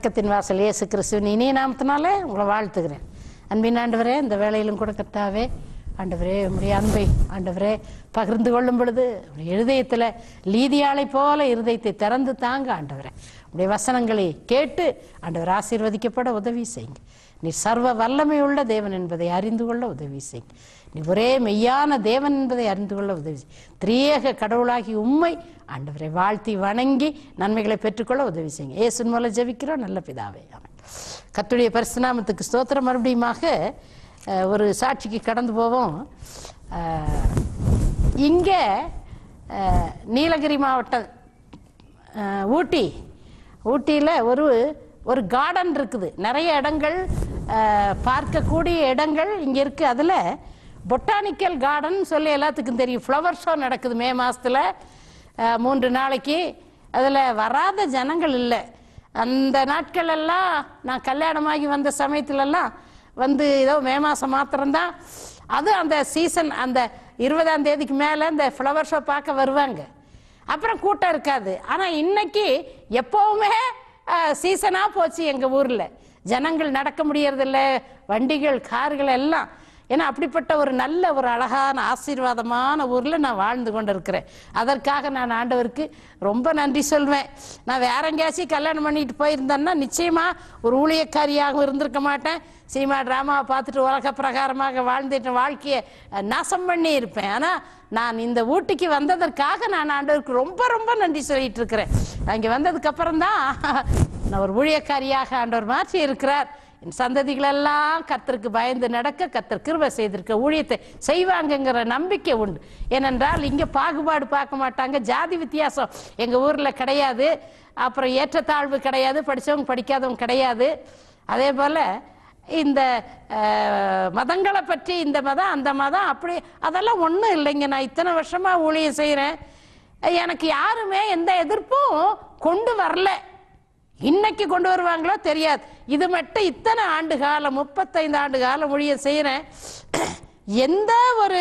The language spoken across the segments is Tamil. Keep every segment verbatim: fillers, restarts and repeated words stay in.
இரக்கத்தின் வாசல் இயேசு கிறிஸ்துவின் இனிய நாமத்தினாலே உங்களை வாழ்த்துகிறேன். அன்பின் ஆண்டவரே, இந்த வேளையிலும் கூட கர்த்தாவே ஆண்டவரே உம்முடைய அன்பை ஆண்டவரே பகிர்ந்து கொள்ளும் பொழுது இருதயத்தில் லீதியாளை போல இருதயத்தை திறந்து தாங்க ஆண்டவரே. உடைய வசனங்களை கேட்டு ஆண்டவர் ஆசீர்வதிக்கப்பட உதவி செய்யுங்க. நீ சர்வ வல்லமை உள்ள தேவன் என்பதை அறிந்து கொள்ள உதவி செய்யுங்க. நீ ஒரே மெய்யான தேவன் என்பதை அறிந்து கொள்ள உதவி செய். திரியேக கடவுளாகி உம்மை ஆண்டவரை வாழ்த்தி வணங்கி நன்மைகளை பெற்றுக்கொள்ள உதவி செய்யுங்க. இயேசுவின் மூலம் ஜெபிக்கிறோம் நல்ல பிதாவே, ஆமென். கர்த்தருடைய பரிசுத்த நாமத்துக்கு ஸ்தோத்திரம். மறுபடியுமாக ஒரு சாட்சிக்கு கடந்து போவோம். இங்கே நீலகிரி மாவட்டம் ஊட்டி ஊட்டியில் ஒரு ஒரு கார்டன் இருக்குது. நிறைய இடங்கள் பார்க்கக்கூடிய இடங்கள் இங்கே இருக்குது. அதில் பொட்டானிக்கல் கார்டன் சொல்லி எல்லாத்துக்கும் தெரியும். ஃப்ளவர் ஷோ நடக்குது மே மாதத்தில் மூன்று நாளைக்கு. அதில் வராத ஜனங்கள் இல்லை. அந்த நாட்கள் எல்லாம் நான் கல்யாணமாகி வந்த சமயத்துலலாம் வந்து ஏதோ மே மாதம் மாத்திரம்தான் அது அந்த சீசன். அந்த இருபதாம் தேதிக்கு மேலே இந்த ஃப்ளவர் ஷோ பார்க்க வருவாங்க. அப்புறம் கூட்டம் இருக்காது. ஆனால் இன்னைக்கு எப்போவுமே சீசனாக போச்சு எங்கள் ஊரில். ஜனங்கள் நடக்க முடியறதில்ல, வண்டிகள் கார்கள் எல்லாம். ஏன்னா அப்படிப்பட்ட ஒரு நல்ல ஒரு அழகான ஆசீர்வாதமான ஊரில் நான் வாழ்ந்து கொண்டு இருக்கிறேன். அதற்காக நான் ஆண்டவருக்கு ரொம்ப நன்றி சொல்வேன். நான் வேற எங்கேயாச்சும் கல்யாணம் பண்ணிட்டு போயிருந்தேன்னா நிச்சயமாக ஒரு ஊழியக்காரியாகவும் இருந்திருக்க மாட்டேன். சினிமா ட்ராமாவை பார்த்துட்டு உலக பிரகாரமாக வாழ்ந்துட்டு வாழ்க்கையை நாசம் பண்ணி இருப்பேன். ஆனால் நான் இந்த ஊட்டிக்கு வந்ததற்காக நான் ஆண்டவருக்கு ரொம்ப ரொம்ப நன்றி சொல்லிட்டு இருக்கிறேன். அங்கே வந்ததுக்கு அப்புறம் தான் நான் ஒரு ஊழியக்காரியாக ஆண்டவர் மாற்றி இருக்கிறார். என் சந்ததிகளெல்லாம் கர்த்தருக்கு பயந்து நடக்க கர்த்தர் கிருபை செய்திருக்க ஊழியத்தை செய்வாங்கங்கிற நம்பிக்கை உண்டு. ஏனென்றால் இங்கே பாகுபாடு பார்க்க மாட்டாங்க. ஜாதி வித்தியாசம் எங்கள் ஊரில் கிடையாது. அப்புறம் ஏற்றத்தாழ்வு கிடையாது. படித்தவங்க படிக்காதவங்க கிடையாது. அதே போல் இந்த மதங்களை பற்றி இந்த மதம் அந்த மதம் அப்படி அதெல்லாம் ஒன்றும் இல்லைங்க. நான் இத்தனை வருஷமாக ஊழியம் செய்கிறேன். எனக்கு யாருமே எந்த எதிர்ப்பும் கொண்டு வரல. இன்னைக்கு கொண்டு வருவாங்களோ தெரியாது. இது மட்டும் இத்தனை ஆண்டு காலம் முப்பத்தைந்து ஆண்டு காலம் ஊழியம் செய்கிறேன். எந்த ஒரு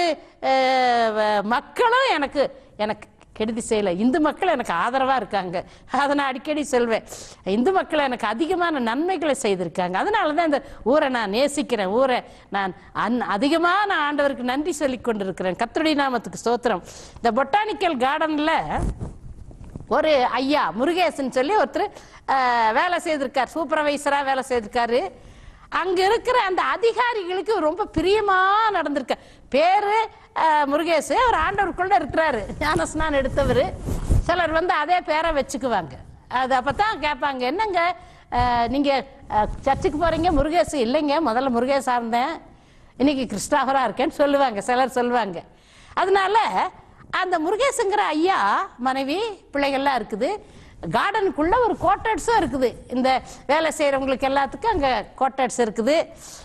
மக்களும் எனக்கு எனக்கு கெடுதி செய்யலை. இந்து மக்கள் எனக்கு ஆதரவாக இருக்காங்க. அதை நான் அடிக்கடி சொல்வேன். இந்து மக்கள் எனக்கு அதிகமான நன்மைகளை செய்திருக்காங்க. அதனால தான் இந்த ஊரை நான் நேசிக்கிறேன். ஊரை நான் அந் அதிகமாக நான் ஆண்டவருக்கு நன்றி சொல்லி கொண்டிருக்கிறேன். கர்த்தருடைய நாமத்துக்கு ஸ்தோத்திரம். இந்த பொட்டானிக்கல் கார்டனில் ஒரு ஐயா முருகேசன் சொல்லி ஒருத்தர் வேலை செய்திருக்கார். சூப்பர்வைசராக வேலை செய்திருக்காரு. அங்கே இருக்கிற அந்த அதிகாரிகளுக்கு ரொம்ப பிரியமாக நடந்திருக்க. பேரு முருகேசு. அவர் ஆண்டவருக்குள்ள இருக்கிறாரு. ஞானஸ்நானம் எடுத்தவர். சிலர் வந்து அதே பேரை வச்சுக்குவாங்க. அது அப்போ தான் கேட்பாங்க, என்னங்க நீங்கள் சர்ச்சுக்கு போகிறீங்க? முருகேசு. இல்லைங்க, முதல்ல முருகேசா இருந்தேன், இன்னைக்கு கிறிஸ்டாவராக இருக்கேன்னு சொல்லுவாங்க. சிலர் சொல்லுவாங்க. அதனால அந்த முருகேசுங்கிற ஐயா மனைவி பிள்ளைகள்லாம் இருக்குது. கார்டனுக்குள்ள ஒரு கோட்டர்ஸும் இருக்குது. இந்த வேலை செய்கிறவங்களுக்கு எல்லாத்துக்கும் அங்கே கோட்டர்ஸ் இருக்குது.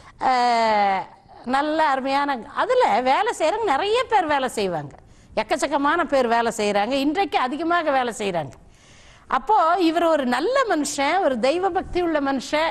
நல்ல அருமையான அதில் வேலை செய்கிறவங்க நிறைய பேர் வேலை செய்வாங்க. எக்கச்சக்கமான பேர் வேலை செய்கிறாங்க. இன்றைக்கு அதிகமாக வேலை செய்கிறாங்க. அப்போது இவர் ஒரு நல்ல மனுஷன், ஒரு தெய்வ பக்தி உள்ள மனுஷன்.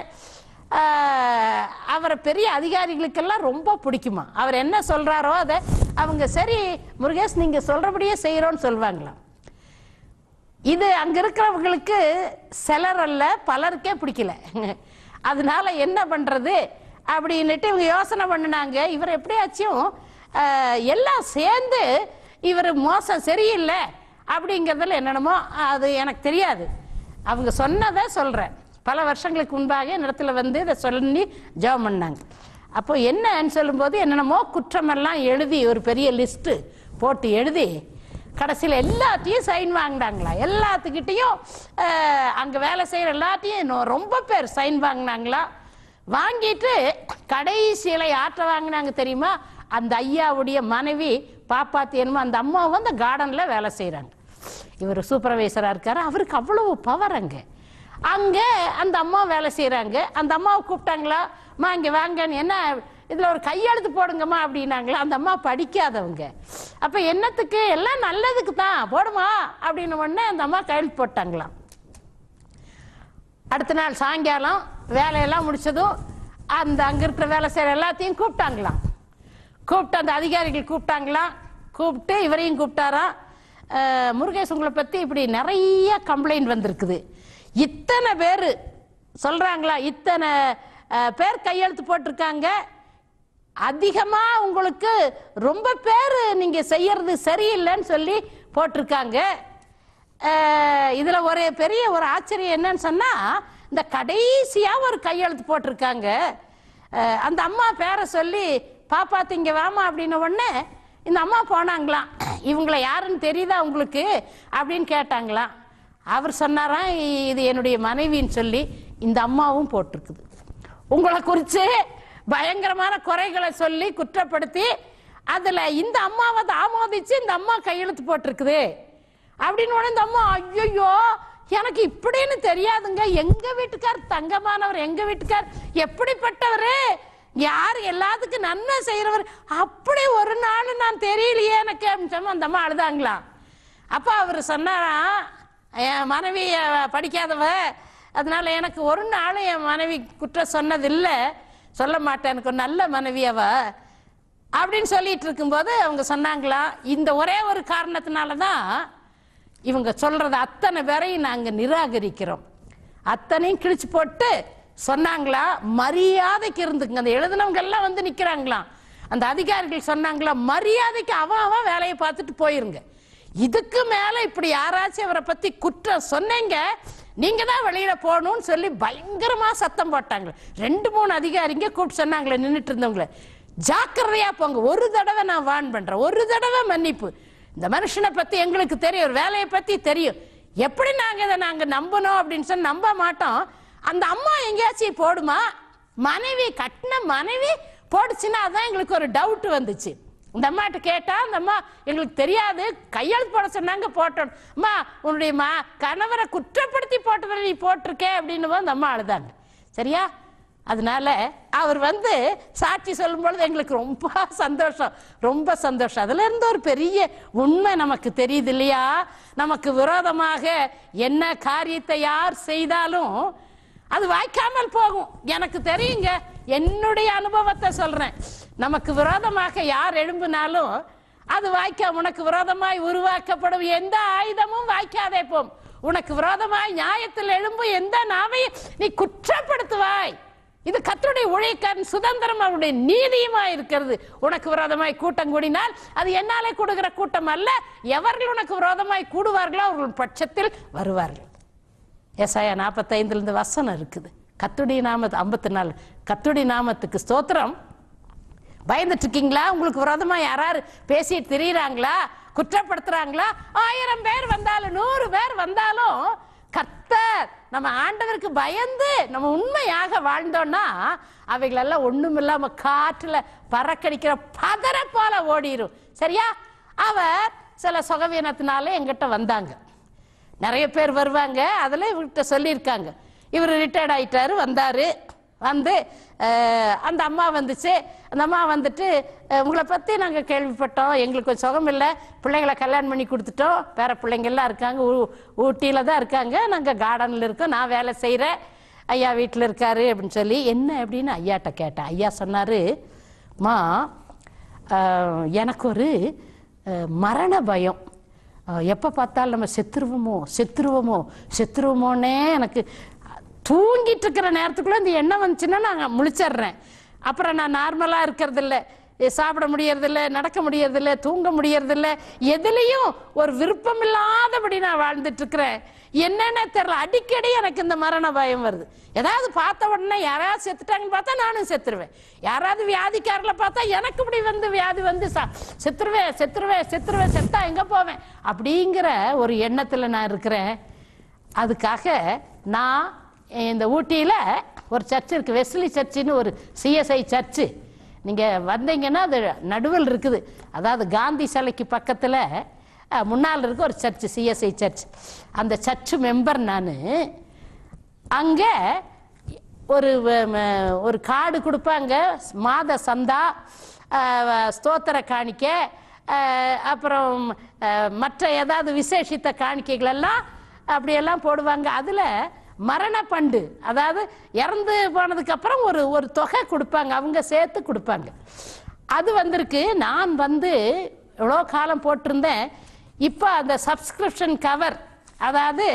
அவரை பெரிய அதிகாரிகளுக்கெல்லாம் ரொம்ப பிடிக்குமா. அவர் என்ன சொல்கிறாரோ அதை அவங்க சரி முருகேஷ் நீங்கள் சொல்கிறபடியே செய்கிறோன்னு சொல்லுவாங்களாம். இது அங்கே இருக்கிறவங்களுக்கு சிலர் அல்ல பலருக்கே பிடிக்கல. அதனால என்ன பண்ணுறது அப்படின்னுட்டு இவங்க யோசனை பண்ணினாங்க. இவர் எப்படியாச்சும் எல்லாம் சேர்ந்து இவர் மோசம் சரியில்லை அப்படிங்கிறதுல என்னென்னமோ அது எனக்கு தெரியாது. அவங்க சொன்னதை சொல்கிறேன். பல வருஷங்களுக்கு முன்பாக இடத்துல வந்து இதை சொல்லி ஜெபம் பண்ணாங்க. அப்போ என்னன்னு சொல்லும்போது என்னென்னமோ குற்றமெல்லாம் எழுதி ஒரு பெரிய லிஸ்ட்டு போட்டு எழுதி கடைசியில் எல்லாத்தையும் சைன் வாங்கினாங்களா. எல்லாத்துக்கிட்டையும் அங்கே வேலை செய்கிற எல்லாத்தையும் ரொம்ப பேர் சைன் வாங்கினாங்களா. வாங்கிட்டு கடைசியில் யாற்ற வாங்கினாங்க தெரியுமா? அந்த ஐயாவுடைய மனைவி பாப்பாத்தி என்னமோ அந்த அம்மா வந்து கார்டனில் வேலை செய்கிறாங்க. இவர் சூப்பர்வைசராக இருக்காரு. அவருக்கு அவ்வளவு பவர். அங்கே அங்கே அந்த அம்மா வேலை செய்கிறாங்க. அந்த அம்மாவை கூப்பிட்டாங்களா, அம்மா இங்கே வாங்கன்னு. என்ன இதில் ஒரு கையெழுத்து போடுங்கம்மா அப்படின்னாங்களா. அந்த அம்மா படிக்காதவங்க. அப்போ என்னத்துக்கு? எல்லாம் நல்லதுக்கு தான் போடுமா அப்படின்னு உடனே அந்த அம்மா கையெழுத்து போட்டாங்களாம். அடுத்த நாள் சாயங்காலம் வேலையெல்லாம் முடிச்சதும் அந்த அங்கே இருக்கிற வேலை செய்கிற எல்லாத்தையும் கூப்பிட்டாங்களாம். கூப்பிட்டு அந்த அதிகாரிகள் கூப்பிட்டாங்களாம். கூப்பிட்டு இவரையும் கூப்பிட்டாராம். முருகேஷ் உங்களை பற்றி இப்படி நிறைய கம்ப்ளைண்ட் வந்திருக்குது. இத்தனை பேர் சொல்றாங்களா, இத்தனை பேர் கையெழுத்து போட்டிருக்காங்க, அதிகமா உங்களுக்கு ரொம்ப பேர் நீங்க செய்யறது சரியில்லைன்னு சொல்லி போட்டிருக்காங்க. இதுல ஒரு பெரிய ஒரு ஆச்சரியம் என்னன்னு சொன்னா, இந்த கடைசியா ஒரு கையெழுத்து போட்டிருக்காங்க. அந்த அம்மா பேரை சொல்லி பாப்பா திங்க வாமா அப்படின்ன உடனே இந்த அம்மா போனாங்களாம். இவங்களை யாருன்னு தெரியுதா உங்களுக்கு அப்படின்னு கேட்டாங்களாம். அவர் சொன்னாராம், இது என்னுடைய மனைவின்னு சொல்லி. இந்த அம்மாவும் போட்டிருக்குது. உங்களை குறித்து பயங்கரமான குறைகளை சொல்லி குற்றப்படுத்தி அதுல இந்த அம்மாவை ஆமோதிச்சு இந்த அம்மா கையெழுத்து போட்டிருக்குது அப்படின்னு இந்த அம்மா, ஐயோ எனக்கு இப்படின்னு தெரியாதுங்க, எங்க வீட்டுக்கார் தங்கமானவர், எங்க வீட்டுக்கார் எப்படிப்பட்டவர், யாரு எல்லாத்துக்கும் நன்மை செய்யறவர், அப்படி ஒரு நாள் நான் தெரியலையே எனக்கு அப்படின்னு அந்த அம்மா அழுதாங்களாம். அப்ப அவர் சொன்னாராம், என் மனைவி படிக்காதவ, அதனால எனக்கு ஒரு நாள் என் மனைவி குற்றம் சொன்னதில்லை, சொல்ல மாட்டேன், எனக்கு ஒரு நல்ல மனைவி அவ அப்படின்னு சொல்லிட்டு இருக்கும்போது அவங்க சொன்னாங்களா, இந்த ஒரே ஒரு காரணத்தினாலதான் இவங்க சொல்றது அத்தனை பேரையும் நாங்க நிராகரிக்கிறோம், அத்தனையும் கிழிச்சு போட்டு சொன்னாங்களா, மரியாதைக்கு இருந்துக்குங்க. அந்த எழுதினவங்க எல்லாம் வந்து நிக்கிறாங்களாம். அந்த அதிகாரிகள் சொன்னாங்களா, மரியாதைக்கு அவன் அவன் வேலையை பார்த்துட்டு போயிருங்க, இதுக்கு மேல இப்படி யாராச்சும் அவரை பத்தி குற்றம் சொன்னீங்க நீங்க தான் வெளியில போகணும்னு சொல்லி பயங்கரமா சத்தம் போட்டாங்க. ரெண்டு மூணு அதிகாரிங்க கூப்பிட்டு சொன்னாங்களே நின்றுட்டு இருந்தவங்கள, ஜாக்கிரதையா போங்க, ஒரு தடவை நான் வார்ன் பண்றேன், ஒரு தடவை மன்னிப்பு, இந்த மனுஷனை பத்தி எங்களுக்கு தெரியும், ஒரு வேலையை பத்தி தெரியும், எப்படி நாங்க இதை நாங்க நம்பணும் அப்படின்னு சொல்லி நம்ப மாட்டோம். அந்த அம்மா எங்கேயாச்சும் போடுமா, மனைவி கட்டின மனைவி போடுச்சுன்னா அதான் எங்களுக்கு ஒரு டவுட் வந்துச்சு. இந்த அம்மாட்ட கேட்டா அந்த அம்மா எங்களுக்கு தெரியாது, கையெழுத்து போட சொன்னாங்க போட்டோம், அம்மா உன்னுடைய மா கணவரை குற்றப்படுத்தி போட்டதை நீ போட்டிருக்கே அப்படின்னு அந்த அம்மா அழுதாங்க. சரியா? அதனால அவர் வந்து சாட்சி சொல்லும் பொழுது எங்களுக்கு ரொம்ப சந்தோஷம், ரொம்ப சந்தோஷம். அதுல இருந்து ஒரு பெரிய உண்மை நமக்கு தெரியுது இல்லையா, நமக்கு விரோதமாக என்ன காரியத்தை யார் செய்தாலும் அது வாய்க்காமல் போகும். எனக்கு தெரியுங்க, என்னுடைய அனுபவத்தை சொல்றேன். நமக்கு விரோதமாக யார் எழும்பினாலும் அது வாய்க்க, உனக்கு விரோதமாய் உருவாக்கப்படும் எந்த ஆயுதமும் வாய்க்காதே போம், உனக்கு விரோதமாய் நியாயத்தில் எழும்பும் எந்த நாவையும் நீ குற்றப்படுத்துவாய். இது கர்த்தருடைய ஊழியக்காரன் சுதந்திரம், அவருடைய நீதியுமா இருக்கிறது. உனக்கு விரோதமாய் கூட்டம் கூடினால் அது என்னாலே கூடுகிற கூட்டம் அல்ல, எவர்கள் உனக்கு விரோதமாய் கூடுவார்களோ அவர்கள் பட்சத்தில் வருவார்கள். ஏசாயா நாற்பத்தி ஐந்துல இருந்து வசனம் இருக்குது. கர்த்தருடைய நாமத்து ஐம்பத்தி நாலு கர்த்தருடைய நாமத்துக்கு ஸ்தோத்திரம். பயந்துட்டு இருக்கீங்களா? உங்களுக்கு விரோதமா யாராரு பேசிட்டு திரியிறாங்களா, குற்றப்படுத்துறாங்களா? ஆயிரம் பேர் வந்தாலும் நூறு பேர் வந்தாலும் கர்த்தர் நம்ம ஆண்டவருக்கு பயந்து நம்ம உண்மையாக வாழ்ந்தோம்னா அவைகளெல்லாம் ஒண்ணும் இல்லாம காற்றுல பறக்கடிக்கிற பதற போல ஓடிரும். சரியா? அவர் சில சுகவீனத்தினால எங்கிட்ட வந்தாங்க, நிறைய பேர் வருவாங்க, அதுல இவர்கிட்ட சொல்லியிருக்காங்க. இவர் ரிட்டையர்ட் ஆயிட்டாரு, வந்தாரு, வந்து அந்த அம்மா வந்துச்சு. அந்த அம்மா வந்துட்டு, உங்களை பற்றி நாங்கள் கேள்விப்பட்டோம், எங்களுக்கு ஒரு சுகம் இல்லை, பிள்ளைங்களை கல்யாணம் பண்ணி கொடுத்துட்டோம், வேற பிள்ளைங்கள்லாம் இருக்காங்க, ஊ ஊட்டியில் தான் இருக்காங்க, நாங்கள் கார்டனில் இருக்கோம், நான் வேலை செய்கிறேன், ஐயா வீட்டில் இருக்காரு அப்படின்னு சொல்லி. என்ன அப்படின்னு ஐயாட்ட கேட்டேன். ஐயா சொன்னார், மா எனக்கு ஒரு மரண பயம், எப்போ பார்த்தாலும் நம்ம செத்துருவோமோ செத்துருவோமோ செத்துருவோமோன்னே எனக்கு தூங்கிட்டு இருக்கிற நேரத்துக்குள்ள இந்த எண்ணம் வந்துச்சுன்னா நான் முழிச்சிடுறேன். அப்புறம் நான் நார்மலா இருக்கிறது இல்லை, சாப்பிட முடியறதில்லை, நடக்க முடியறதில்லை, தூங்க முடியறதில்லை, எதுலையும் ஒரு விருப்பம் இல்லாதபடி நான் வாழ்ந்துட்டு இருக்கிறேன். என்னன்னு தெரியல, அடிக்கடி எனக்கு இந்த மரண பயம் வருது. ஏதாவது பார்த்த உடனே யாராவது செத்துட்டாங்கன்னு பார்த்தா நானும் செத்துருவேன், யாராவது வியாதிக்காரர்களை பார்த்தா எனக்கு இப்படி வந்து வியாதி வந்து செத்துருவேன் செத்துருவேன் செத்துருவேன் செத்தா எங்க போவேன் அப்படிங்கிற ஒரு எண்ணத்துல நான் இருக்கிறேன். அதுக்காக நான் இந்த ஊட்டியில ஒரு சர்ச் இருக்கு, வெஸ்லி சர்ச்சுன்னு ஒரு சிஎஸ்ஐ சர்ச்சு. நீங்க வந்தீங்கன்னா அது நடுவில் இருக்குது, அதாவது காந்தி சிலைக்கு பக்கத்துல முன்னால் இருக்க ஒரு சர்ச், சிஎஸ்ஐ சர்ச். அந்த சர்ச் மெம்பர் நான். அங்க ஒரு ஒரு கார்டு கொடுப்பாங்க, மாத சந்தா, ஸ்தோத்திர காணிக்க, அப்புறம் மற்ற ஏதாவது விசேஷித்த காணிக்கைகள் எல்லாம் அப்படியெல்லாம் போடுவாங்க. அதுல மரண பண்டு, அதாவது இறந்து போனதுக்கு அப்புறம் ஒரு ஒரு தொகை கொடுப்பாங்க, அவங்க சேர்த்து கொடுப்பாங்க. அது வந்திருக்கு. நான் வந்து எவ்வளோ காலம் போட்டிருந்தேன், இப்போ அந்த சப்ஸ்கிரிப்ஷன் கவர், அதாவது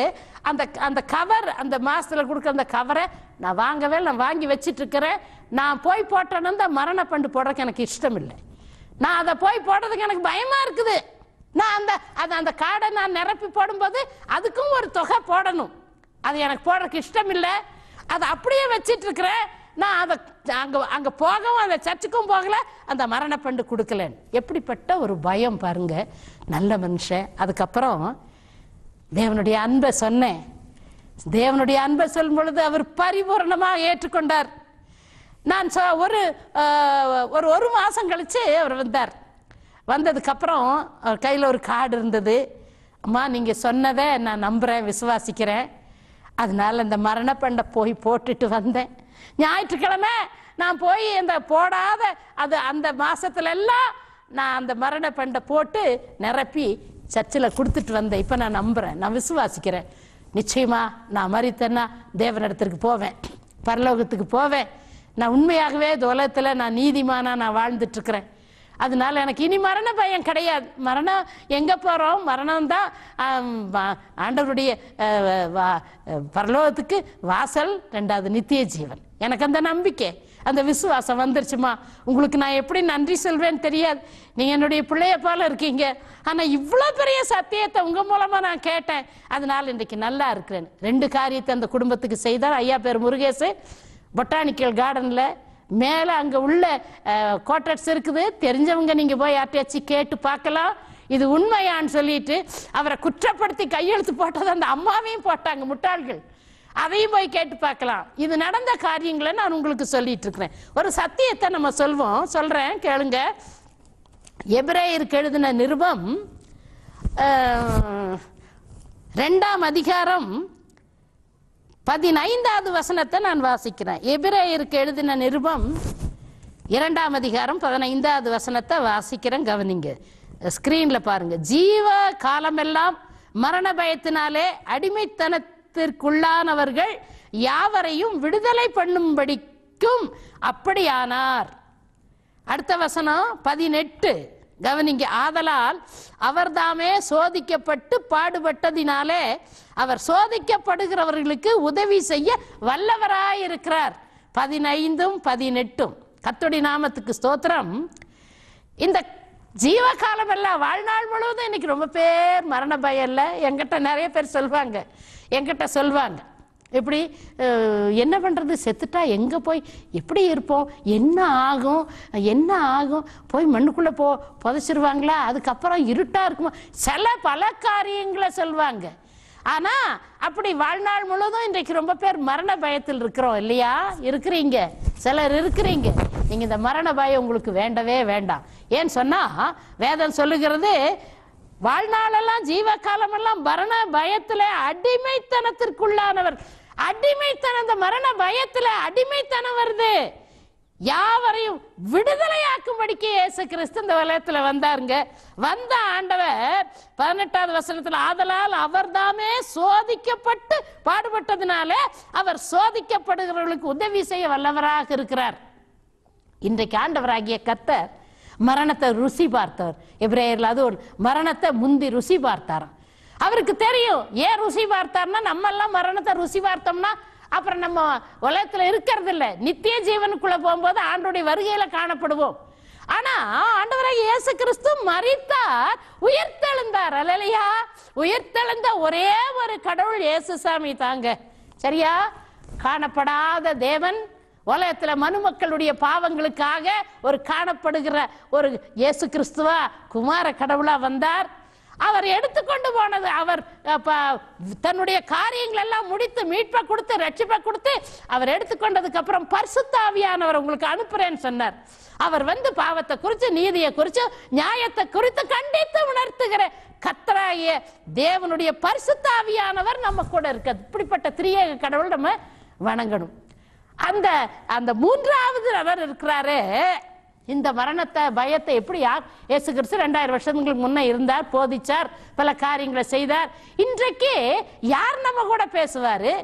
அந்த அந்த கவர், அந்த மாசத்துல கொடுக்குற அந்த கவரை நான் வாங்கவே, நான் வாங்கி வச்சிட்டு இருக்கிறேன். நான் போய் போட்டேன்னு அந்த மரண பண்டு போடுறதுக்கு எனக்கு இஷ்டம் இல்லை. நான் அதை போய் போடுறதுக்கு எனக்கு பயமா இருக்குது. நான் அந்த அந்த அந்த கார்டை நான் நிரப்பி போடும்போது அதுக்கும் ஒரு தொகை போடணும். அது எனக்கு போடுறதுக்கு இஷ்டம் இல்லை. அதை அப்படியே வச்சிட்டு இருக்கிறேன். நான் அதை அங்க அங்க போகவும் அந்த சர்ச்சுக்கும் போகல, அந்த மரண பண்டு கொடுக்கலன்னு. எப்படிப்பட்ட ஒரு பயம் பாருங்க, நல்ல மனுஷன். அதுக்கப்புறம் தேவனுடைய அன்பை சொன்னேன். தேவனுடைய அன்பை சொல்லும் பொழுது அவர் பரிபூர்ணமாக ஏற்றுக்கொண்டார். நான் ஒரு ஒரு ஒரு மாசம் கழிச்சு அவர் வந்தார். வந்ததுக்கு அப்புறம் அவர் கையில் ஒரு கார்டு இருந்தது. அம்மா, நீங்க சொன்னதை நான் நம்புறேன், விசுவாசிக்கிறேன். அதனால இந்த மரண பண்டை போய் போட்டுட்டு வந்தேன். ஞாயிற்றுக்கிழமை நான் போய் இந்த போடாத அது அந்த மாசத்துல எல்லாம் நான் அந்த மரண பண்டை போட்டு நிரப்பி சர்ச்சில் கொடுத்துட்டு வந்தேன். இப்போ நான் நம்புறேன், நான் விசுவாசிக்கிறேன். நிச்சயமா நான் மரித்தேன்னா தேவனிடத்திற்கு போவேன், பரலோகத்துக்கு போவேன். நான் உண்மையாகவே இந்த உலகத்தில் நான் நீதிமானா நான் வாழ்ந்துட்டு இருக்கிறேன். அதனால எனக்கு இனி மரண பயம் கிடையாது. மரணம் எங்க போறோம், மரணம் தான் ஆண்டவருடைய பரலோகத்துக்கு வாசல், ரெண்டாவது நித்திய ஜீவன். எனக்கு அந்த நம்பிக்கை, அந்த விசுவாசம் வந்துருச்சுமா. உங்களுக்கு நான் எப்படி நன்றி சொல்வேன்னு தெரியாது. நீங்க என்னுடைய பிள்ளைய போல இருக்கீங்க. ஆனா இவ்வளவு பெரிய சத்தியத்தை உங்க மூலமா நான் கேட்டேன். அதனால இன்றைக்கு நல்லா இருக்கிறேன். ரெண்டு காரியத்தை அந்த குடும்பத்துக்கு செய்தார். ஐயா பேர் முருகேசு. பொட்டானிக்கல் கார்டன்ல மேல அங்க உள்ள குவார்டர்ஸ் இருக்குது. தெரிஞ்சவங்க நீங்க போய் யார்ட்டையாச்சும் கேட்டு பார்க்கலாம், இது உண்மையான்னு சொல்லிட்டு. அவரை குற்றப்படுத்தி கையெழுத்து போட்டது அந்த அம்மாவையும் போட்டாங்க, முட்டாள்கள். அதையும் போய் கேட்டு பார்க்கலாம். இது நடந்த காரியங்களை நான் உங்களுக்கு சொல்லிட்டு இருக்கிறேன். ஒரு சத்தியத்தை நம்ம சொல்வோம், சொல்றேன் கேளுங்க. எபிரேயருக்கு எழுதின நிருபம் ரெண்டாம் அதிகாரம் பதினைந்தாவது வசனத்தை நான் வாசிக்கிறேன். எபிரேயருக்கு எழுதின நிருபம் இரண்டாம் அதிகாரம் பதினைந்தாவது வசனத்தை வாசிக்கிறேன், கவனிங்க. ஸ்கிரீன்ல பாருங்க. ஜீவ காலமெல்லாம் மரண பயத்தினாலே அடிமைத்தனத்திற்குள்ளானவர்கள் யாவரையும் விடுதலை பண்ணும்படிக்கும் அப்படியானார். அடுத்த வசனம் பதினெட்டு, கவனிங்க. ஆதலால் அவர் தாமே சோதிக்கப்பட்டு பாடுபட்டதினாலே அவர் சோதிக்கப்படுகிறவர்களுக்கு உதவி செய்ய வல்லவராயிருக்கிறார். பதினைந்தும் பதினெட்டும். கர்த்தருடைய நாமத்துக்கு ஸ்தோத்திரம். இந்த ஜீவகாலம் எல்லாம் வாழ்நாள் முழுவதும் இன்னைக்கு ரொம்ப பேர் மரண பயம் இல்லை. என்கிட்ட நிறைய பேர் சொல்வாங்க, என்கிட்ட சொல்வாங்க, எப்படி என்ன பண்றது, செத்துட்டா எங்க போய் எப்படி இருப்போம், என்ன ஆகும் என்ன ஆகும், போய் மண்ணுக்குள்ள போ புதைச்சிருவாங்களா, அதுக்கப்புறம் இருட்டா இருக்குமா, சில பல காரியங்களை சொல்வாங்க. ஆனா அப்படி வாழ்நாள் முழுவதும் இன்றைக்கு ரொம்ப பேர் மரண பயத்தில் இருக்கிறோம் இல்லையா? இருக்கிறீங்க, சிலர் இருக்கிறீங்க. நீங்க இந்த மரண பயம் உங்களுக்கு வேண்டவே வேண்டாம். ஏன்னு சொன்னா வேதம் சொல்லுகிறது, வாழ்நாளெல்லாம் ஜீவகாலம் எல்லாம் மரண பயத்துல அடிமைத்தனத்திற்குள்ளானவர். அடிமைத்தனம், இந்த மரண பயத்துல அடிமைத்தனம் வருது. யாவரையும் விடுதலையாக்கும்படிக்கு இயேசு கிறிஸ்து இந்த உலகத்துல வந்தாருங்க. வந்த ஆண்டவர் பதினெட்டாவது வசனத்துல, ஆதலால் அவர் தாமே சோதிக்கப்பட்டு பாடுபட்டதுனால அவர் சோதிக்கப்படுகிறவர்களுக்கு உதவி செய்ய வல்லவராக இருக்கிறார். இன்றைக்கு ஆண்டவராகிய கர்த்தர் மரணத்தை ருசி பார்த்தவர். எபிரேயர்ல அது ஒரு மரணத்தை முந்தி ருசி பார்த்தாராம். அவருக்கு தெரியும் ஏன் ருசி பார்த்தார்னா, நம்ம எல்லாம் மரணத்தை ருசி பார்த்தோம்னா அப்புறம் நம்ம உலகத்துல இருக்கிறது இல்லை, நித்திய ஜீவனுக்குள்ள போகும்போது ஆண்டவருடைய வருகையில காணப்படுவோம். ஆனா ஆண்டவராகிய இயேசு கிறிஸ்து மரித்தார், உயிர்த்தெழுந்தார். அல்லேலூயா. உயிர்த்தெழுந்த ஒரே ஒரு கடவுள் இயேசு சாமி தாங்க. சரியா? காணப்படாத தேவன் உலகத்துல மனுமக்களுடைய பாவங்களுக்காக ஒரு காணப்படுகிற ஒரு இயேசு கிறிஸ்துவா குமார கடவுளா வந்தார். அவர் எடுத்துக்கொண்டு போனது, அவர் தன்னுடைய காரியங்கள் எல்லாம் முடித்து மீட்பை கொடுத்து ரட்சிப்பை கொடுத்து அவர் எடுத்துக்கொண்டதுக்கு அப்புறம் பரிசுத்த ஆவியானவர் உங்களுக்கு அனுப்புறேன்னு சொன்னார். அவர் வந்து பாவத்தை குறித்து, நீதியை குறித்து, நியாயத்தை குறித்து கண்டித்து உணர்த்துகிற கர்த்தராகிய தேவனுடைய பரிசுத்த ஆவியானவர் நம்ம கூட இருக்காது. இப்படிப்பட்ட திரியேக கடவுள் நம்ம வணங்கணும். அந்த அந்த மூன்றாவது அவர் இருக்கிறாரு. இந்த மரணத்தை பயத்தை எப்படி யார் இயேசு கிறிஸ்து ரெண்டாயிரம் வருஷங்களுக்கு முன்ன இருந்தார், போதிச்சார், பல காரியங்களை செய்தார். இன்றைக்கு யார் நம்ம கூட பேசுவாரு?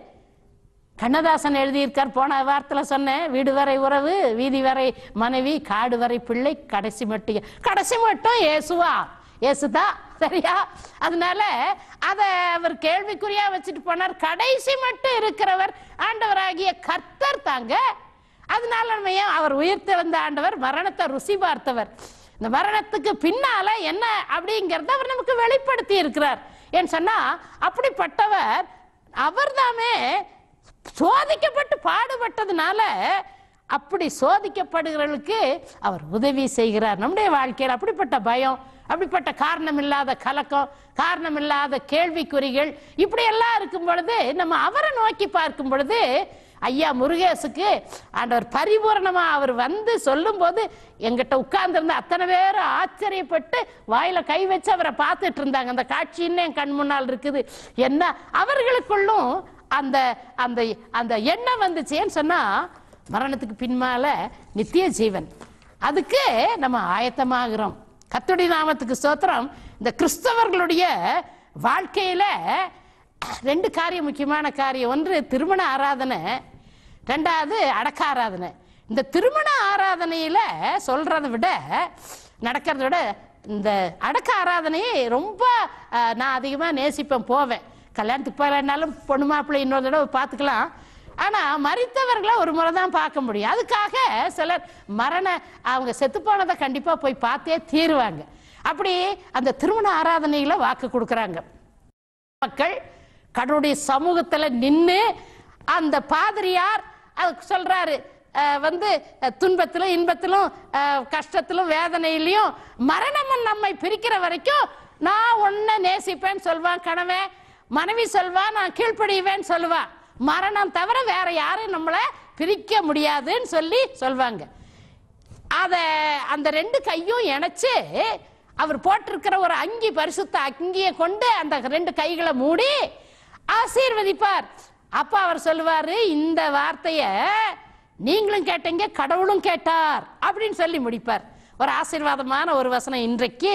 கண்ணதாசன் எழுதியிருக்கார், போன வாரத்துல சொன்னேன், வீடு வரை உறவு, வீதி வரை மனைவி, காடு வரை பிள்ளை, கடைசி மட்டும் கடைசி மட்டும் இயேசுவா இயேசுதான். சரியா? அதனால அத அவர் கேள்விக்குறியா வச்சுட்டு போனார். கடைசி மட்டும் இருக்கிறவர் ஆண்டவராகிய கர்த்தர் தாங்க. அதனால நம்ம ஏன் அவர் உயிர்த்து வந்த ஆண்டவர் மரணத்தை ருசி பார்த்தவர். இந்த மரணத்துக்கு பின்னால என்ன அப்படிங்கறத அவர் நமக்கு வெளிப்படுத்தி இருக்கிறார். ஏன்னு சொன்னா அப்படிப்பட்டவர் அவர் தாமே சோதிக்கப்பட்டு பாடுபட்டதுனால அப்படி சோதிக்கப்படுகிறவர்களுக்கு அவர் உதவி செய்கிறார். நம்முடைய வாழ்க்கையில் அப்படிப்பட்ட பயம், அப்படிப்பட்ட காரணம் இல்லாத கலக்கம், காரணம் இல்லாத கேள்விக்குறிகள் இப்படி எல்லாம் இருக்கும் பொழுது நம்ம அவரை நோக்கி பார்க்கும் பொழுது ஐயா முருகேசுக்கு ஆண்டவர் பரிபூர்ணமா அவர் வந்து சொல்லும் போது எங்கிட்ட உட்கார்ந்துருந்த அத்தனை பேரும் ஆச்சரியப்பட்டு வாயில கை வச்சு அவரை பார்த்துட்டு இருந்தாங்க. அந்த காட்சின்னு என் கண் முன்னால் இருக்குது. என்ன அவர்களுக்குள்ளும் அந்த அந்த அந்த எண்ணம் வந்துச்சேன்னு சொன்னா மரணத்துக்கு பின்னால நித்திய ஜீவன், அதுக்கு நம்ம ஆயத்தமாகிறோம். கர்த்தருடைய நாமத்துக்கு ஸ்தோத்திரம். இந்த கிறிஸ்தவர்களுடைய வாழ்க்கையில ரெண்டு காரியம், முக்கியமான காரியம். ஒன்று திருமண ஆராதனை, ரெண்டாவது அடக்க ஆராதனை. இந்த திருமண ஆராதனையில சொல்றதை விட நடக்கிறத விட இந்த அடக்க ஆராதனையை ரொம்ப நான் அதிகமாக நேசிப்பேன், போவேன். கல்யாணத்துக்கு போகலன்னாலும் பொண்ணு மாப்பிள்ளை இன்னொரு தடவை பார்த்துக்கலாம். ஆனா மரித்தவர்களை ஒரு முறை தான் பார்க்க முடியும். அதுக்காக சிலர் மரண அவங்க செத்து போனதை கண்டிப்பா போய் பார்த்தே தீருவாங்க. அப்படி அந்த திருமண ஆராதனையில வாக்கு கொடுக்கறாங்க. மக்கள் கடவுளுடைய சமூகத்துல நின்று அந்த பாதிரியார் சொல்றாரு, வந்து துன்பத்திலும் இன்பத்திலும் கஷ்டத்திலும் வேதனையிலையும் மரணமும் நம்மை பிரிக்கிற வரைக்கும் நான் ஒன்ன நேசிப்பேன்னு சொல்வான். கணவன் மனைவி சொல்வா, நான் கீழ்ப்படிவேன்னு சொல்லுவா. மரணம் தவிர வேற யாரும் நம்மளை பிரிக்க முடியாதுன்னு சொல்லி சொல்வாங்க. அத அந்த ரெண்டு கையும் இணைச்சு அவர் போட்டிருக்கிற ஒரு அங்கி, பரிசுத்த அங்கியை கொண்டு அந்த ரெண்டு கைகளை மூடி ஆசீர்வதிப்பார். அப்ப அவர் சொல்லுவாரு, இந்த வார்த்தைய நீங்களும் கேட்டீங்க, கடவுளும் கேட்டார் அப்படின்னு சொல்லி முடிப்பார். ஒரு ஆசீர்வாதமான ஒரு வசனம். இன்றைக்கு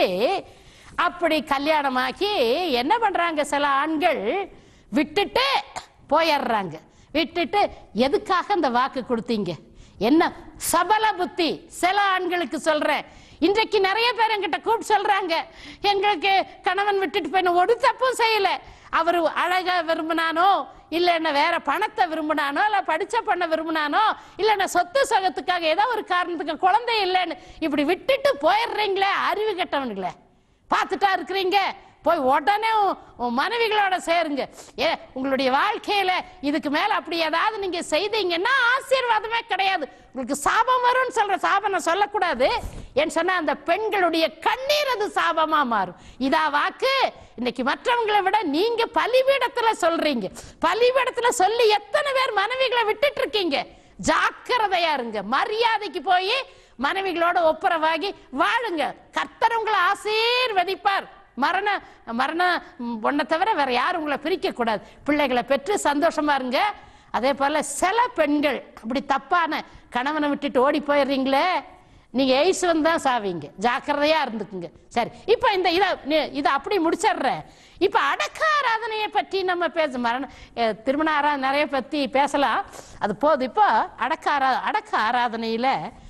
அப்படி கல்யாணமாக்கி என்ன பண்றாங்க, சில ஆண்கள் விட்டுட்டு போயிடுறாங்க. விட்டுட்டு எதுக்காக அந்த வாக்கு கொடுத்தீங்க, என்ன சபல புத்தி. சில ஆண்களுக்கு சொல்றேன், இன்றைக்கு நிறைய பேர் என்கிட்ட கூப்பிட்டு சொல்றாங்க, எங்களுக்கு கணவன் விட்டுட்டு போய் ஒரு தப்பும் செய்யல, அவரு அழகா விரும்பினானோ, இல்லைன்னா வேற பணத்தை விரும்பினானோ, இல்ல படிச்ச பண்ண விரும்பினானோ, இல்லைன்னா சொத்து சொகத்துக்காக ஏதோ ஒரு காரணத்துக்கு குழந்தை இல்லைன்னு இப்படி விட்டுட்டு போயிடுறீங்களே, அறிவு கெட்டவனுங்களே. பார்த்துட்டா இருக்கிறீங்க, போய் உடனே மனைவிகளோட சேருங்க. ஏ உங்களுடைய வாழ்க்கையில இதுக்கு மேல அப்படி ஏதாவது நீங்க செய்தீங்கன்னா ஆசீர்வாதமே கிடையாது, உங்களுக்கு சாபம் வரும்னு சொல்ற. சாபம் நான் சொல்லக்கூடாது ஏன்னு சொன்னா அந்த பெண்களுடைய கண்ணீர் அது சாபமா மாறும். இதா வாக்கு இன்னைக்கு மற்றவங்களை விட நீங்க பலிபீடத்துல சொல்றீங்க. பலிபீடத்துல சொல்லி எத்தனை பேர் மனைவிகளை விட்டுட்டு இருக்கீங்க. ஜாக்கிரதையா இருங்க. மரியாதைக்கு போய் மனைவிகளோட ஒப்புரவாகி வாழுங்க. கர்த்தர் உங்களை ஆசீர்வதிப்பார். மரண மரண ஒன்றை தவிர வேற யாரும் உங்களை பிரிக்க கூடாது. பிள்ளைகளை பெற்று சந்தோஷமா இருங்க. அதே போல சில பெண்கள் அப்படி தப்பான கணவனை விட்டுட்டு ஓடி போயிடுறீங்களே, நீங்க எய்ஸ்வன் தான் சாவீங்க. ஜாக்கிரதையா இருந்துக்குங்க. சரி, இப்ப இந்த இதை இதை அப்படி முடிச்சிடுறேன். இப்ப அடக்க ஆராதனையை பற்றி நம்ம பேச, மரண திருமண ஆராதனை நிறைய பத்தி பேசலாம், அது போதும். இப்போ அடக்க ஆரா அடக்க ஆராதனையில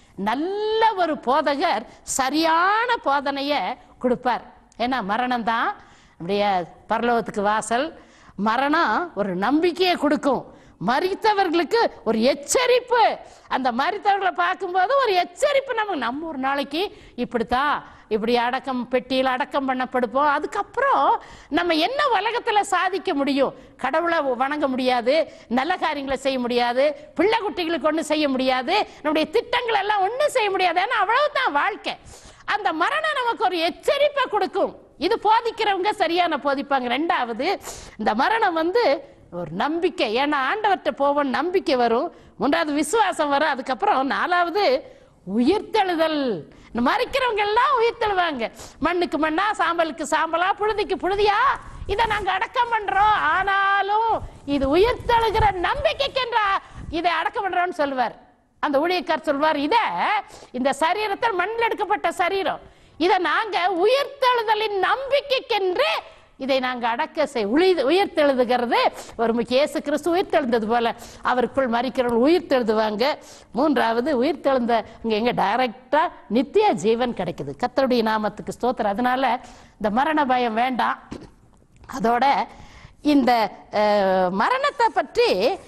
நல்ல ஒரு போதகர் சரியான போதனைய கொடுப்பார். ஏன்னா மரணம் தான் அப்படியே பரலோகத்துக்கு வாசல். மரணம் ஒரு நம்பிக்கையை கொடுக்கும், மரித்தவர்களுக்கு ஒரு எச்சரிப்பு. அந்த மரித்தவர்களை பார்க்கும்போது ஒரு எச்சரிப்பு. நம்ம நம்ம ஒரு நாளைக்கு இப்படித்தான் இப்படி அடக்கம் பெட்டியில் அடக்கம் பண்ணப்படுப்போம். அதுக்கப்புறம் நம்ம என்ன உலகத்துல சாதிக்க முடியும்? கடவுளை வணங்க முடியாது, நல்ல காரியங்களை செய்ய முடியாது, பிள்ளை குட்டிகளுக்கு ஒன்றும் செய்ய முடியாது, நம்முடைய திட்டங்கள் எல்லாம் ஒன்றும் செய்ய முடியாது. ஏன்னா அவ்வளவுதான் வாழ்க்கை. அந்த மரணம் நமக்கு ஒரு எச்சரிப்பை கொடுக்கும். இது போதிக்கிறவங்க சரியான போதிப்பாங்க. ரெண்டாவது, இந்த மரணம் வந்து ஒரு நம்பிக்கை. ஏன்னா ஆண்டவர்கிட்ட போவோம், நம்பிக்கை வரும். மூன்றாவது விசுவாசம் வரும். அதுக்கப்புறம் நாலாவது உயிர்த்தெழுதல். மறிக்கிறவங்க எல்லாம் உயிர்த்தெழுவாங்க. மண்ணுக்கு மண்ணா, சாம்பலுக்கு சாம்பலா, புழுதிக்கு புழுதியா, இதை நாங்க அடக்கம் பண்றோம். ஆனாலும் இது உயிர்த்தெழுகிற நம்பிக்கைக்கென்ற இதை அடக்கம் பண்றோம்னு சொல்லுவார் அந்த ஊழியக்கார். சொல்வார், இத இந்த சரீரத்தில் மண்ணில் எடுக்கப்பட்ட சரீரம், இதை நாங்க உயிர்த்தெழுதலின் நம்பிக்கைக்கென்று இதை நாங்கள் அடக்க செய் உயி உயிர்த்தெழுதுகிறது ஒரு முக்கிய இயேசு கிறிஸ்து உயிர்த்தெழுந்தது போல அவருக்குள் மரிக்கிறவர்கள் உயிர்த்தெழுதுவாங்க. மூன்றாவது உயிர்த்தெழுந்த இங்கே எங்க டைரக்டா நித்திய ஜீவன் கிடைக்குது. கர்த்தருடைய நாமத்துக்கு ஸ்தோத்திரம். அதனால இந்த மரண பயம் வேண்டாம். அதோட இந்த மரணத்தை பற்றி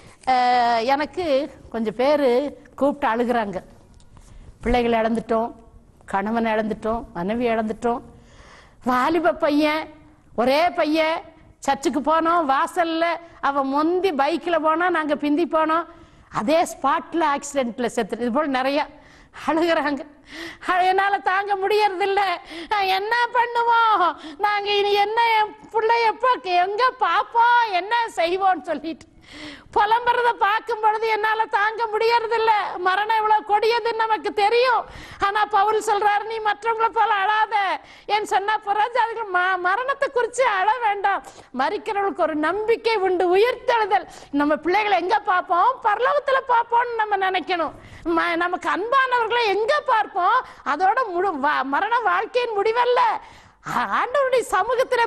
எனக்கு கொஞ்சம் பேர் கூப்பிட்டு அழுகிறாங்க. பிள்ளைகளை இழந்துட்டோம், கணவன் இழந்துட்டோம், மனைவி இழந்துட்டோம், வாலிப பையன் ஒரே பையன் சர்ச்சுக்கு போனோம், வாசல்ல அவன் முந்தி பைக்கில் போனோம், நாங்கள் பிந்தி போனோம், அதே ஸ்பாட்ல ஆக்சிடென்ட்ல செத்து. இது போல் நிறைய அழுகிறாங்க. என்னால தாங்க முடியறதில்ல, என்ன பண்ணுவோம் நாங்க இனி, என்ன பிள்ளை எப்ப எங்க பாப்போம், என்ன செய்வோம்னு சொல்லிட்டு புலம்புறத பார்க்கும் பொழுது என்னால தாங்க முடியறதில்ல. மரணம் இவ்வளவு கொடியதுன்னு நமக்கு தெரியும். ஆனா பவுல் சொல்றாரு, நீ மற்றவங்களை போல அழாத ஏன் சொன்னா புறஜாதிகள் மரணத்தை குறிச்சு அழ வேண்டாம், மரிக்கிறவங்களுக்கு ஒரு நம்பிக்கை உண்டு, உயிர்த்தெழுதல். நம்ம பிள்ளைகளை எங்க பார்ப்போம், பரலோகத்துல பார்ப்போம்னு நம்ம நினைக்கணும். நமக்கு அன்பானவர்களை எங்க பார்ப்போம், அதோட முழு மரண வாழ்க்கையின் முடிவல்ல, ஆண்டவருடைய சமூகத்துல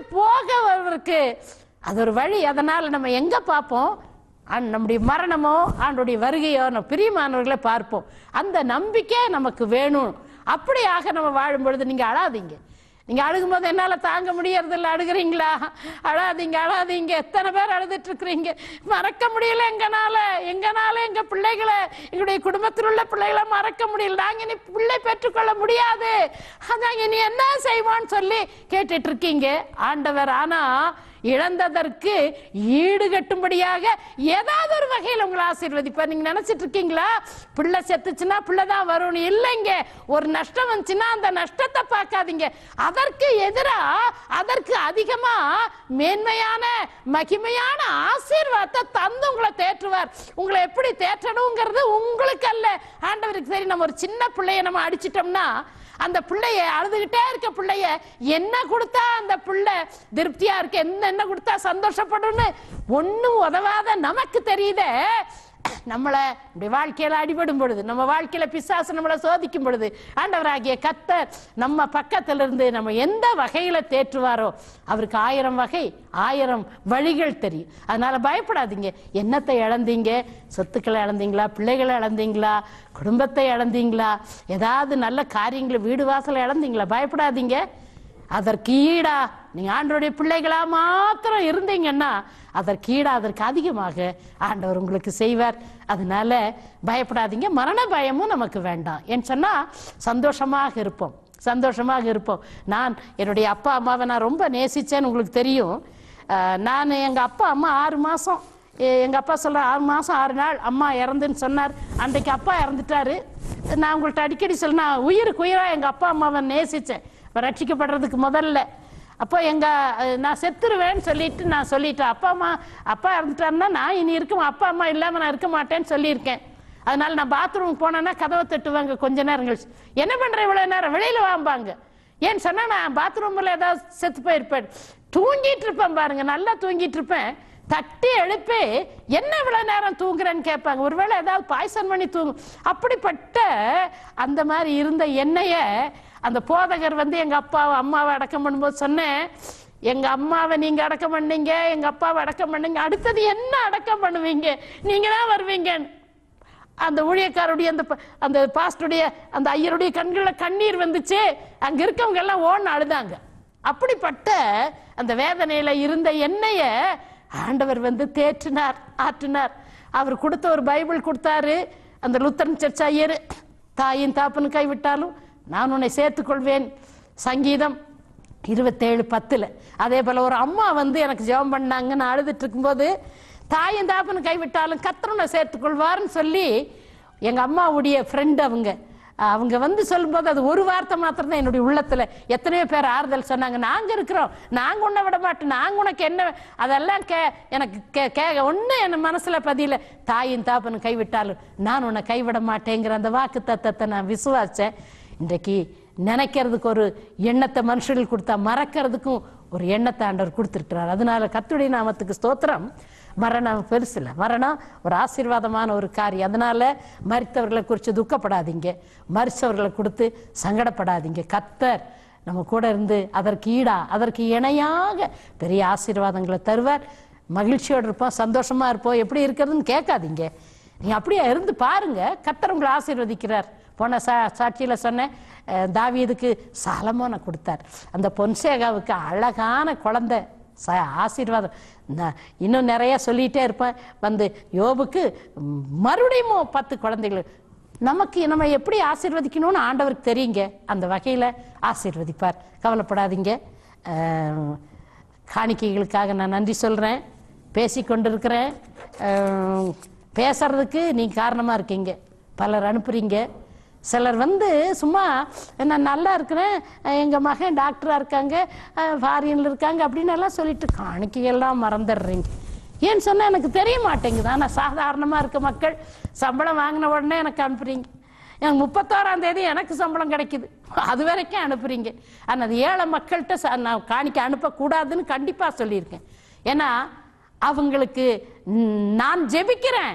போக அது ஒரு வழி. அதனால நம்ம எங்க பார்ப்போம், நம்முடைய மரணமோ ஆண்டுடைய வருகையோ நம்ம பிரியமானவர்களை பார்ப்போம். அந்த நம்பிக்கை நமக்கு வேணும். அப்படியாக நம்ம வாழும் பொழுது நீங்க அழாதீங்க. நீங்க அழுகும் போது என்னால தாங்க முடியறதில்ல, அழுகிறீங்களா? அழாதீங்க, அழாதீங்க. எத்தனை பேர் அழுதுட்டு இருக்கிறீங்க, மறக்க முடியல எங்கனால, எங்கனால எங்க பிள்ளைகளை, எங்களுடைய குடும்பத்தில் உள்ள பிள்ளைகளை மறக்க முடியல, நாங்க இனி பிள்ளை பெற்றுக்கொள்ள முடியாது, அதாங்க இனி என்ன செய்வோன்னு சொல்லி கேட்டுட்டு இருக்கீங்க. ஆண்டவர் ஆனா இழந்ததற்கு ஈடு கட்டும்படியாக ஏதாவது ஒரு வகையில் உங்களை ஆசீர்வதிப்பார். நீங்க நினைச்சிட்டு இருக்கீங்களா பிள்ளை செத்துச்சுன்னா பிள்ளைதான் வரும்னு? இல்லைங்க. ஒரு நஷ்டம் வந்துச்சுன்னா அந்த நஷ்டத்தை பார்க்காதீங்க, அதற்கு எதிரா அதற்கு அதிகமா மேன்மையான மகிமையான ஆசீர்வாதத்தை தந்து உங்களை தேற்றுவார். உங்களை எப்படி தேற்றணுங்கிறது உங்களுக்கு அல்ல, ஆண்டவருக்கு சரி. நம்ம ஒரு சின்ன பிள்ளைய நம்ம அடிச்சிட்டோம்னா அந்த பிள்ளைய, அழுதுகிட்டே இருக்க பிள்ளைய என்ன கொடுத்தா அந்த பிள்ளை திருப்தியா இருக்கு, என்ன என்ன கொடுத்தா சந்தோஷப்படும்னு ஒன்னும் உதவாத நமக்கு தெரியுதே. நம்மளை வாழ்க்கையில அடிபடும் பொழுது, நம்ம வாழ்க்கையில பிசாசு நம்மளை சோதிக்கும் பொழுது ஆண்டவராகிய கர்த்தர் நம்ம பக்கத்துல இருந்து நம்ம எந்த வகையில தேற்றுவாரோ அவருக்கு ஆயிரம் வகை ஆயிரம் வழிகள் தெரியும். அதனால பயப்படாதீங்க. என்னத்தை இழந்தீங்க? சொத்துக்களை இழந்தீங்களா? பிள்ளைகளை இழந்தீங்களா? குடும்பத்தை இழந்தீங்களா? ஏதாவது நல்ல காரியங்களை, வீடு வாசலை இழந்தீங்களா? பயப்படாதீங்க. அதற்கு ஈடா நீங்க ஆண்டவருடைய பிள்ளைகளா மாத்திரம் இருந்தீங்கன்னா அதற்கு ஈடா அதற்கு அதிகமாக ஆண்டவர் உங்களுக்கு செய்வார். அதனால பயப்படாதீங்க. மரண பயமும் நமக்கு வேண்டாம். ஏன்னு சொன்னா சந்தோஷமாக இருப்போம், சந்தோஷமாக இருப்போம். நான் என்னுடைய அப்பா அம்மாவை நான் ரொம்ப நேசிச்சேன்னு உங்களுக்கு தெரியும். நான் எங்க அப்பா அம்மா ஆறு மாசம் எங்க அப்பா சொல்ற ஆறு மாசம் ஆறு நாள் அம்மா இறந்துன்னு சொன்னார். அன்றைக்கு அப்பா இறந்துட்டாரு. நான் உங்கள்கிட்ட அடிக்கடி சொல்ல, நான் உயிருக்கு உயிரா எங்க அப்பா அம்மாவை நேசிச்சேன் ரட்சிக்கப்படுறதுக்கு முதல்ல. அப்போ எங்க நான் செத்துருவேன்னு சொல்லிட்டு நான் சொல்லிட்டேன், அப்பா அம்மா அப்பா இறந்துட்டாருன்னா நான் இனி இருக்க, அப்பா அம்மா இல்லாம நான் இருக்க மாட்டேன்னு சொல்லியிருக்கேன். அதனால நான் பாத்ரூம் போனேன்னா கதவை தட்டுவாங்க. கொஞ்ச நேரம் கழிச்சு, என்ன பண்ற இவ்வளவு நேரம், வெளியில வாம்பாங்க. ஏன்னு சொன்னா நான் பாத்ரூம்ல ஏதாவது செத்து போயிருப்பேன், தூங்கிட்டு இருப்பேன் பாருங்க, நல்லா தூங்கிட்டு இருப்பேன். தட்டி எழுப்பி என்ன இவ்வளவு நேரம் தூங்குறேன்னு கேட்பாங்க. ஒருவேளை ஏதாவது பாய்சன் பண்ணி தூங்கும். அப்படிப்பட்ட அந்த மாதிரி இருந்த என்னைய அந்த போதகர் வந்து எங்க அப்பாவை அம்மாவை அடக்கம் பண்ணும்போது சொன்னேன், எங்க அம்மாவை நீங்க அடக்கம் பண்ணீங்க, எங்க அப்பாவை அடக்கம் பண்ணீங்க, அடுத்தது என்ன அடக்கம் பண்ணுவீங்க, நீங்க தான் வருவீங்க. அந்த ஊழியக்காருடைய அந்த அந்த பாஸ்டருடைய அந்த ஐயருடைய கண்களில் கண்ணீர் வந்துச்சு. அங்க இருக்கவங்க எல்லாம் ஓன்னு அழுதாங்க. அப்படிப்பட்ட அந்த வேதனையில இருந்த என்னைய ஆண்டவர் வந்து தேற்றினார், ஆற்றினார். அவர் கொடுத்த ஒரு பைபிள் கொடுத்தாரு. அந்த லுத்தரன் சர்ச் ஐயர், தாயின் தாப்பனு கைவிட்டாலும் நான் உன்னை சேர்த்துக்கொள்வேன், சங்கீதம் இருபத்தேழு பத்துல. அதே போல ஒரு அம்மா வந்து எனக்கு ஜெபம் பண்ணாங்க. நான் அழுதுட்டு இருக்கும்போது, தாயின் தாப்பனு கைவிட்டாலும் கர்த்தர் உன்னை சேர்த்துக்கொள்வார்னு சொல்லி எங்க அம்மாவுடைய ஃப்ரெண்ட் அவங்க அவங்க வந்து சொல்லும்போது அது ஒரு வார்த்தை மாத்திரம் தான் என்னுடைய உள்ளத்துல. எத்தனையோ பேர் ஆறுதல் சொன்னாங்க, நாங்க இருக்கிறோம், நாங்க உன்னை விட மாட்டோம், நாங்க உனக்கு என்ன, அதெல்லாம் கே எனக்கு கே கே ஒண்ணு என் மனசுல பதில, தாயின் தாப்பனு கைவிட்டாலும் நான் உன்னை கைவிட மாட்டேங்கிற அந்த வாக்கு தத்தத்தை நான் விசுவாசேன். இன்றைக்கு நினைக்கிறதுக்கு ஒரு எண்ணத்தை மனுஷர்கள் கொடுத்தா மறக்கிறதுக்கும் ஒரு எண்ணத்தை ஆண்டவர் கொடுத்திருக்கிறார். அதனால கர்த்தருடைய நாமத்துக்கு ஸ்தோத்திரம். மரணம் பெருசு இல்லை, மரணம் ஒரு ஆசீர்வாதமான ஒரு காரியம். அதனால மரித்தவர்களை குறித்து துக்கப்படாதீங்க, மரிச்சவர்களை கொடுத்து சங்கடப்படாதீங்க. கர்த்தர் நம்ம கூட இருந்து அதற்கு ஈடா அதற்கு இணையாக பெரிய ஆசீர்வாதங்களை தருவார். மகிழ்ச்சியோடு இருப்போம், சந்தோஷமா இருப்போம். எப்படி இருக்கிறதுன்னு கேட்காதீங்க, நீங்க அப்படியே இருந்து பாருங்க. கர்த்தர் உங்களை ஆசீர்வதிக்கிறார். போன சா சாட்சியில சொன்னேன், தாவீதுக்கு சாலமோனை கொடுத்தார். அந்த பொன்சேகாவுக்கு அழகான குழந்தை ஆசீர்வாதம். இன்னும் நிறைய சொல்லிட்டே இருப்பேன். வந்து யோபுக்கு மறுபடியும் பத்து குழந்தைகள். நமக்கு நம்ம எப்படி ஆசீர்வதிக்கணும்னு ஆண்டவருக்கு தெரியுங்க. அந்த வகையில ஆசீர்வதிப்பார், கவலைப்படாதீங்க. காணிக்கைகளுக்காக நான் நன்றி சொல்றேன். பேசி கொண்டிருக்கிறேன், பேசுறதுக்கு நீங்க காரணமா இருக்கீங்க. பலர் அனுப்புறீங்க. சிலர் வந்து சும்மா நான் நல்லா இருக்கிறேன், எங்கள் மகன் டாக்டராக இருக்காங்க, ஃபாரினில் இருக்காங்க அப்படின்னு எல்லாம் சொல்லிட்டு காணிக்கையெல்லாம் மறந்துடுறீங்க. ஏன்னு சொன்னால் எனக்கு தெரிய மாட்டேங்குது. ஆனால் சாதாரணமாக இருக்க மக்கள் சம்பளம் வாங்கின உடனே எனக்கு அனுப்புறீங்க. எனக்கு முப்பத்தோராம் தேதி எனக்கு சம்பளம் கிடைக்குது, அது வரைக்கும் அனுப்புறீங்க. ஆனால் அது ஏழை மக்கள்கிட்ட நான் காணிக்கை அனுப்பக்கூடாதுன்னு கண்டிப்பாக சொல்லியிருக்கேன். ஏன்னா அவங்களுக்கு நான் ஜெபிக்கிறேன்,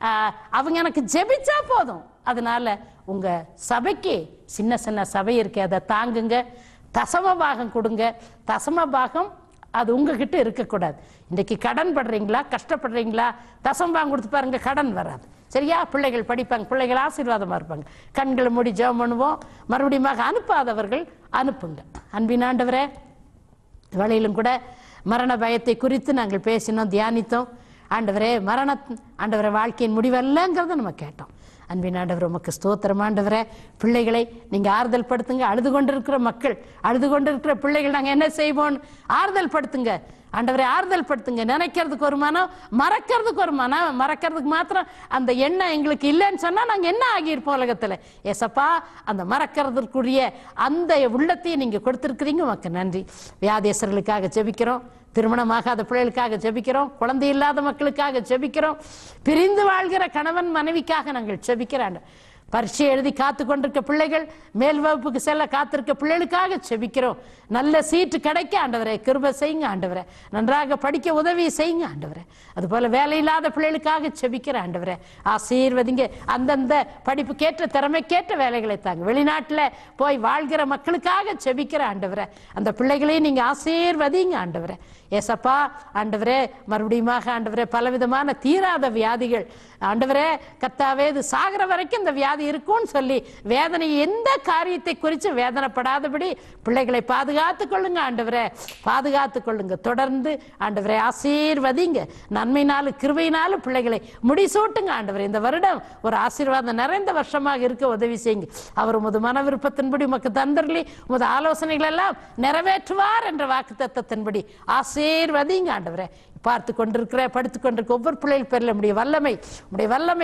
அவங்க எனக்கு ஜெபிச்சா போதும். அதனால உங்க சபைக்கு சின்ன சின்ன சபை இருக்கு, அதை தாங்குங்க. தசம பாகம் கொடுங்க. தசம பாகம் அது உங்ககிட்ட இருக்கக்கூடாது. இன்னைக்கு கடன் படுறீங்களா, கஷ்டப்படுறீங்களா, தசம பாகம் கொடுத்து பாருங்க, கடன் வராது. சரியா? பிள்ளைகள் படிப்பாங்க, பிள்ளைகள் ஆசீர்வாதமா இருப்பாங்க. கண்களை மூடி ஜெபம் பண்ணுவோம். மறுபடியும் அனுப்பாதவர்கள் அனுப்புங்க. அன்பின் ஆண்டவரே, வேளையிலும் கூட மரண பயத்தை குறித்து நாங்கள் பேசினோம், தியானித்தோம். ஆண்டவரே, மரண ஆண்டவரே வாழ்க்கையின் முடிவல்லங்கிறத நம்ம கேட்டோம். அன்பின் ஆண்டவர் உமக்கு ஸ்தோத்திரம். ஆண்டவரே, பிள்ளைகளை நீங்க ஆறுதல் படுத்துங்க. அழுது கொண்டிருக்கிற மக்கள், அழுது கொண்டிருக்கிற பிள்ளைகள் நாங்க என்ன செய்வோம், ஆறுதல் படுத்துங்க. ஆண்டவரை ஆறுதல் படுத்துங்க. நினைக்கிறதுக்கு ஒரு மனம், மறக்கிறதுக்கு ஒரு மனம். மறக்கிறதுக்கு மாத்திரம் அந்த எண்ணம் எங்களுக்கு இல்லைன்னு சொன்னா நாங்க என்ன ஆகியிருப்போம் உலகத்துல. ஏசப்பா, அந்த மறக்கிறதுக்குரிய அந்த உள்ளத்தையே நீங்க கொடுத்திருக்கிறீங்க, உமக்கு நன்றி. வியாதேசர்களுக்காக ஜெபிக்கிறோம், திருமணமாகாத பிள்ளைகளுக்காக ஜெபிக்கிறோம், குழந்தை இல்லாத மக்களுக்காக ஜெபிக்கிறோம், பிரிந்து வாழ்கிற கணவன் மனைவிக்காக நாங்கள் ஜெபிக்கிறோம். பரீட்சை எழுதி காத்து கொண்டிருக்க பிள்ளைகள், மேல் வகுப்புக்கு செல்ல காத்திருக்க பிள்ளைகளுக்காக ஜெபிக்கிறோம். நல்ல சீட்டு கிடைக்க ஆண்டவரே கிருபை செய்யுங்க. ஆண்டவரே, நன்றாக படிக்க உதவி செய்யுங்க. ஆண்டவரே, அதுபோல வேலை இல்லாத பிள்ளைகளுக்காக ஜெபிக்கிற ஆண்டவரே, ஆசீர்வதிங்க. அந்தந்த படிப்புக்கேற்ற திறமைக்கேற்ற வேலைகளை தாங்க. வெளிநாட்டில் போய் வாழ்கிற மக்களுக்காக ஜெபிக்கிற ஆண்டவரே, அந்த பிள்ளைகளையும் நீங்க ஆசீர்வதிங்க. ஆண்டவரே, ஏசப்பா, ஆண்டவரே, மறுபடியும் ஆண்டவரே, பலவிதமான தீராத வியாதிகள் ஆண்டவரே, கர்த்தாவே, இது சாகிற வரைக்கும் இந்த வியாதி இருக்கும்னு சொல்லி வேதனை, எந்த காரியத்தை குறித்து வேதனைப்படாதபடி பிள்ளைகளை பாதுகாத்துக் கொள்ளுங்க. ஆண்டவரே, பாதுகாத்துக் கொள்ளுங்க. தொடர்ந்து ஆண்டவரே ஆசீர்வதிங்க. நன்மையினாலும் கிருபையினாலும் பிள்ளைகளை முடிசூட்டுங்க. ஆண்டவரே, இந்த வருடம் ஒரு ஆசீர்வாதம் நிறைந்த வருஷமாக இருக்க உதவி செய்யுங்க. அவர் உமது மன விருப்பத்தின்படி உமக்கு தந்தரலி உமது ஆலோசனைகள் எல்லாம் நிறைவேற்றுவார் என்ற வாக்கு தத்தத்தின்படி ஆசீர்வதிங்க. ஆண்டவரே, பார்த்து கொண்டிருக்கிற படுத்துக் கொண்டிருக்க ஒவ்வொரு பிள்ளைகள் பேர்ல உடைய வல்லமை, உடைய வல்லமை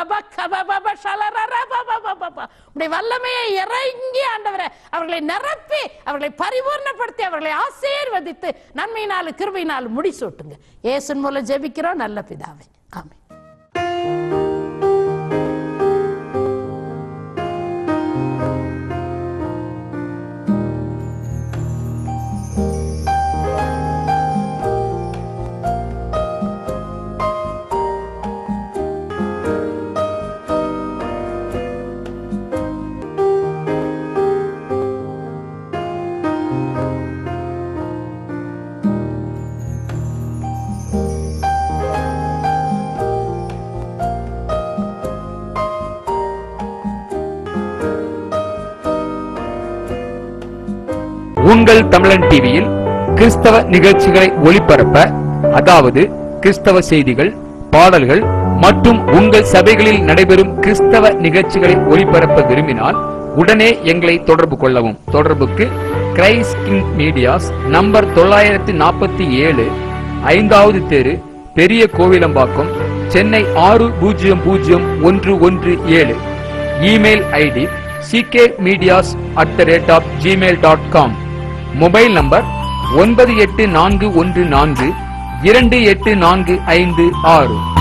உடைய வல்லமையை இறங்கி ஆண்டவரே அவர்களை நிரப்பி அவர்களை பரிபூர்ணப்படுத்தி அவர்களை ஆசீர்வதித்து நன்மையினாலும் கிருபையினாலும் முடிசூட்டுங்க. இயேசுவின் மூலம் ஜெபிக்கிறோம் நல்ல பிதாவே, ஆமென். உங்கள் தமிழன் டிவியில் கிறிஸ்தவ நிகழ்ச்சிகளை ஒளிபரப்ப, அதாவது கிறிஸ்தவ செய்திகள், பாடல்கள் மற்றும் உங்கள் சபைகளில் நடைபெறும் கிறிஸ்தவ நிகழ்ச்சிகளை ஒளிபரப்ப விரும்பினால் உடனே எங்களை தொடர்பு கொள்ளவும். தொடர்புக்கு கிரைஸ்ட் கிங் மீடியாஸ், நம்பர் தொள்ளாயிரத்தி நாற்பத்தி ஏழு, ஐந்தாவது தெரு, பெரிய கோவிலம்பாக்கம், சென்னை ஆறு பூஜ்ஜியம் பூஜ்ஜியம் ஒன்று ஒன்று ஏழு. Email ID C K medias at the rate of Gmail dot com. Mobile number ஒன்பது எட்டு நான்கு ஒன்று நான்கு இரண்டு எட்டு நான்கு ஐந்து ஆறு.